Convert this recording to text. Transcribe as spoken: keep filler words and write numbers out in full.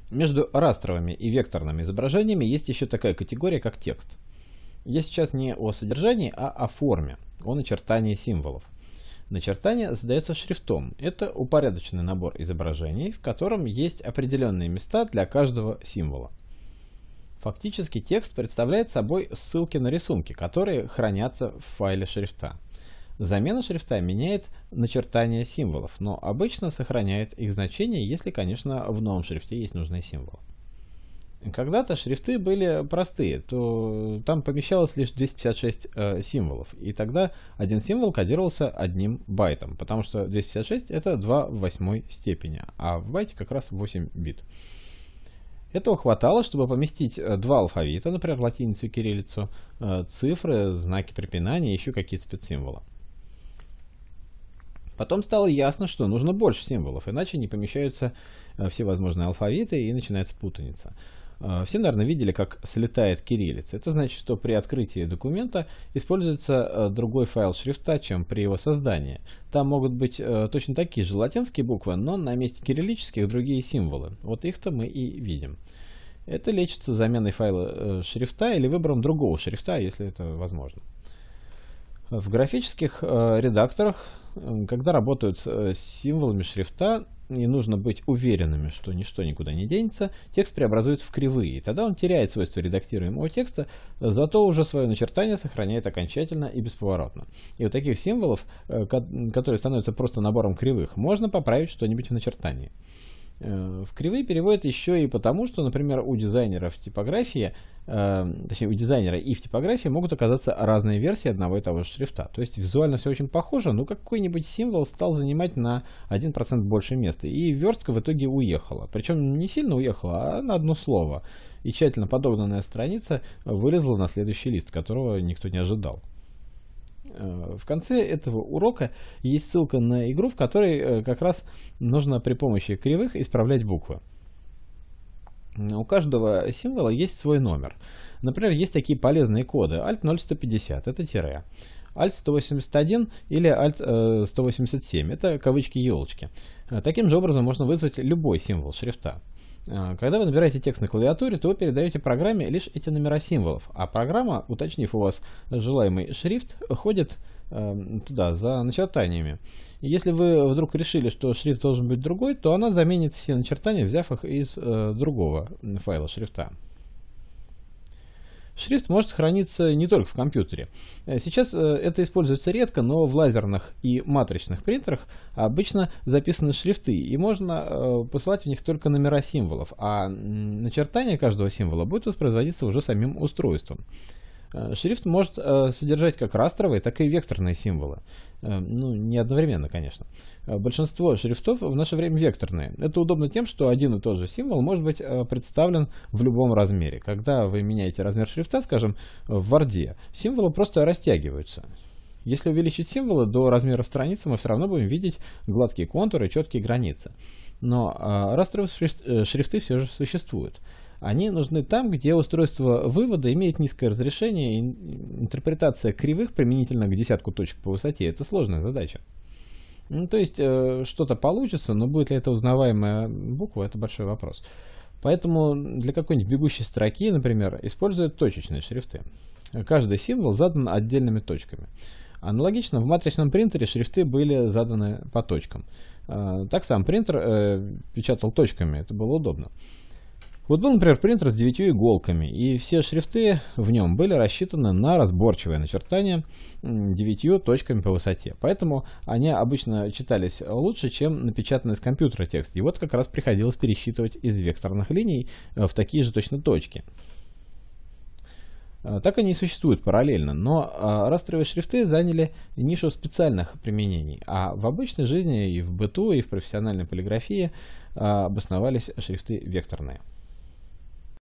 Между растровыми и векторными изображениями есть еще такая категория, как текст. Я сейчас не о содержании, а о форме, о начертании символов. Начертание задается шрифтом. Это упорядоченный набор изображений, в котором есть определенные места для каждого символа. Фактически текст представляет собой ссылки на рисунки, которые хранятся в файле шрифта. Замена шрифта меняет начертание символов, но обычно сохраняет их значение, если, конечно, в новом шрифте есть нужные символы. Когда-то шрифты были простые, то там помещалось лишь двести пятьдесят шесть э, символов, и тогда один символ кодировался одним байтом, потому что двести пятьдесят шесть это два в восьмой степени, а в байте как раз восемь бит. Этого хватало, чтобы поместить два алфавита, например, латиницу и кириллицу, э, цифры, знаки препинания и еще какие-то спецсимволы. Потом стало ясно, что нужно больше символов, иначе не помещаются все возможные алфавиты и начинается путаница. Все, наверное, видели, как слетает кириллица. Это значит, что при открытии документа используется другой файл шрифта, чем при его создании. Там могут быть точно такие же латинские буквы, но на месте кириллических другие символы. Вот их-то мы и видим. Это лечится заменой файла шрифта или выбором другого шрифта, если это возможно. В графических э, редакторах, э, когда работают с э, символами шрифта, и нужно быть уверенными, что ничто никуда не денется, текст преобразует в кривые. И тогда он теряет свойства редактируемого текста, зато уже свое начертание сохраняет окончательно и бесповоротно. И у таких символов, э, которые становятся просто набором кривых, можно поправить что-нибудь в начертании. В кривые переводят еще и потому, что, например, у дизайнера в типографии, э, точнее, у дизайнера и в типографии могут оказаться разные версии одного и того же шрифта. То есть визуально все очень похоже, но какой-нибудь символ стал занимать на один процент больше места, и верстка в итоге уехала. Причем не сильно уехала, а на одно слово. И тщательно подогнанная страница вылезла на следующий лист, которого никто не ожидал. В конце этого урока есть ссылка на игру, в которой как раз нужно при помощи кривых исправлять буквы. У каждого символа есть свой номер. Например, есть такие полезные коды. альт ноль сто пятьдесят это тире. альт сто восемьдесят один или альт сто восемьдесят семь это кавычки-елочки. Таким же образом можно вызвать любой символ шрифта. Когда вы набираете текст на клавиатуре, то вы передаете программе лишь эти номера символов, а программа, уточнив у вас желаемый шрифт, ходит э, туда за начертаниями. И если вы вдруг решили, что шрифт должен быть другой, то она заменит все начертания, взяв их из э, другого файла шрифта. Шрифт может храниться не только в компьютере. Сейчас это используется редко, но в лазерных и матричных принтерах обычно записаны шрифты, и можно посылать в них только номера символов, а начертание каждого символа будет воспроизводиться уже самим устройством. Шрифт может содержать как растровые, так и векторные символы. Ну, не одновременно, конечно. Большинство шрифтов в наше время векторные. Это удобно тем, что один и тот же символ может быть представлен в любом размере. Когда вы меняете размер шрифта, скажем, в Word, символы просто растягиваются. Если увеличить символы до размера страницы, мы все равно будем видеть гладкие контуры и четкие границы. Но растровые шрифты все же существуют. Они нужны там, где устройство вывода имеет низкое разрешение, и интерпретация кривых применительно к десятку точек по высоте – это сложная задача. Ну, то есть э, что-то получится, но будет ли это узнаваемая буква – это большой вопрос. Поэтому для какой-нибудь бегущей строки, например, используют точечные шрифты. Каждый символ задан отдельными точками. Аналогично в матричном принтере шрифты были заданы по точкам. Э, так сам принтер э, печатал точками, это было удобно. Вот был, например, принтер с девятью иголками, и все шрифты в нем были рассчитаны на разборчивое начертание девятью точками по высоте. Поэтому они обычно читались лучше, чем напечатанный с компьютера текст. И вот как раз приходилось пересчитывать из векторных линий в такие же точно точки. Так они и существуют параллельно, но растровые шрифты заняли нишу специальных применений, а в обычной жизни и в быту, и в профессиональной полиграфии обосновались шрифты векторные.